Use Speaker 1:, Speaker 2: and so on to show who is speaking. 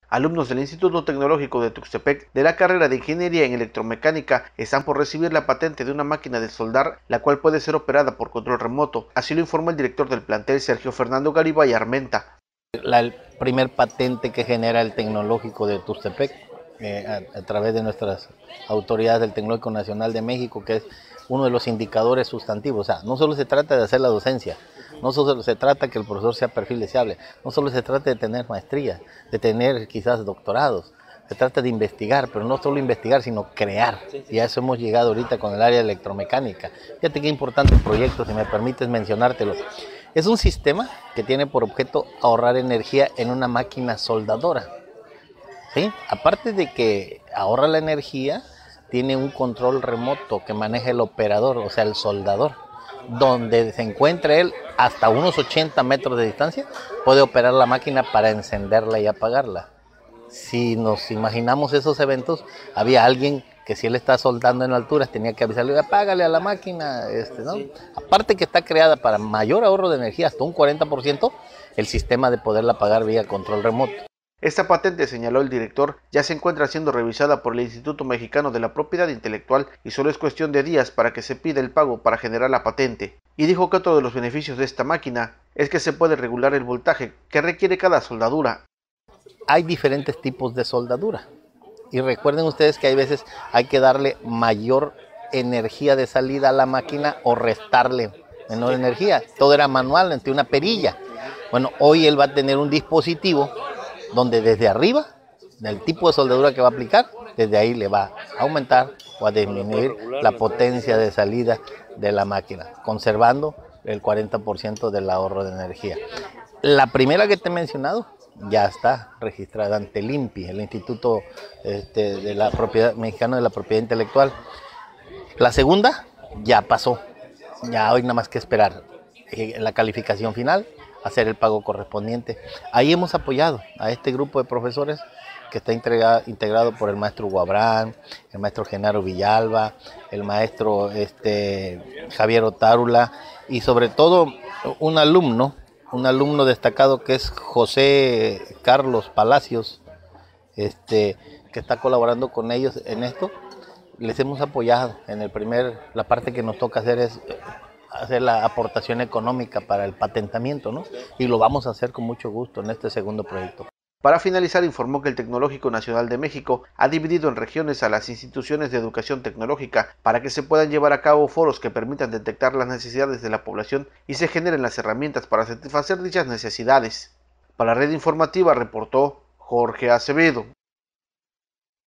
Speaker 1: Alumnos del Instituto Tecnológico de Tuxtepec de la carrera de Ingeniería en Electromecánica están por recibir la patente de una máquina de soldar, la cual puede ser operada por control remoto. Así lo informó el director del plantel, Sergio Fernando Garibay Armenta.
Speaker 2: La primer patente que genera el Tecnológico de Tuxtepec a través de nuestras autoridades del Tecnológico Nacional de México, que es uno de los indicadores sustantivos. O sea, no solo se trata de hacer la docencia, no solo se trata que el profesor sea perfil deseable, no solo se trata de tener maestría, de tener quizás doctorados, se trata de investigar, pero no solo investigar, sino crear. Y a eso hemos llegado ahorita con el área de electromecánica. Fíjate qué importante proyecto, si me permites mencionártelo. Es un sistema que tiene por objeto ahorrar energía en una máquina soldadora. ¿Sí? Aparte de que ahorra la energía, tiene un control remoto que maneja el operador, o sea, el soldador. Donde se encuentre él hasta unos 80 metros de distancia, puede operar la máquina para encenderla y apagarla. Si nos imaginamos esos eventos, había alguien que si él está soldando en alturas tenía que avisarle, apágale a la máquina, ¿no? Aparte que está creada para mayor ahorro de energía, hasta un 40%, el sistema de poderla apagar vía control remoto.
Speaker 1: Esta patente, señaló el director, ya se encuentra siendo revisada por el Instituto Mexicano de la Propiedad Intelectual y solo es cuestión de días para que se pida el pago para generar la patente. Y dijo que otro de los beneficios de esta máquina es que se puede regular el voltaje que requiere cada soldadura.
Speaker 2: Hay diferentes tipos de soldadura y recuerden ustedes que hay veces hay que darle mayor energía de salida a la máquina o restarle menor energía. Todo era manual, ante una perilla. Bueno, hoy él va a tener un dispositivo donde desde arriba, del tipo de soldadura que va a aplicar, desde ahí le va a aumentar o a disminuir la potencia de salida de la máquina, conservando el 40% del ahorro de energía. La primera que te he mencionado ya está registrada ante el INPI, el Instituto de la Propiedad Mexicano de la Propiedad Intelectual. La segunda ya pasó, ya hoy nada más que esperar la calificación final, hacer el pago correspondiente. Ahí hemos apoyado a este grupo de profesores que está integrado por el maestro Guabrán, el maestro Genaro Villalba, el maestro Javier Otárula y sobre todo un alumno destacado que es José Carlos Palacios, que está colaborando con ellos en esto. Les hemos apoyado en la parte que nos toca hacer es hacer la aportación económica para el patentamiento, ¿no? Y lo vamos a hacer con mucho gusto en este segundo proyecto.
Speaker 1: Para finalizar, informó que el Tecnológico Nacional de México ha dividido en regiones a las instituciones de educación tecnológica para que se puedan llevar a cabo foros que permitan detectar las necesidades de la población y se generen las herramientas para satisfacer dichas necesidades. Para Red Informativa reportó Jorge Acevedo.